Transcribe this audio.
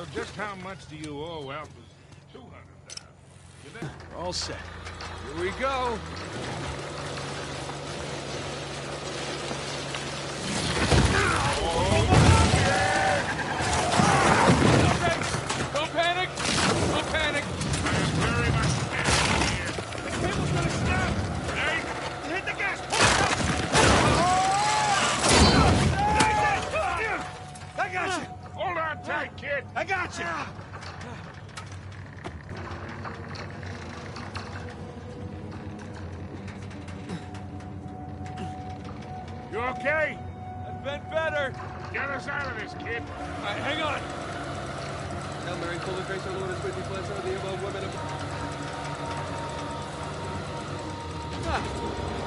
So just how much do you owe Alpha's 200 down? We're all set. Here we go. Don't panic! Don't panic! I am very much here. The cable's gonna snap! Hey, Hit the gas! I got you! hold on tight, kid. I got you! You okay? I've been better! Get us out of this, kid. All right, hang on! Hail Mary, full of grace, our Lord is with you, blessed are the above women.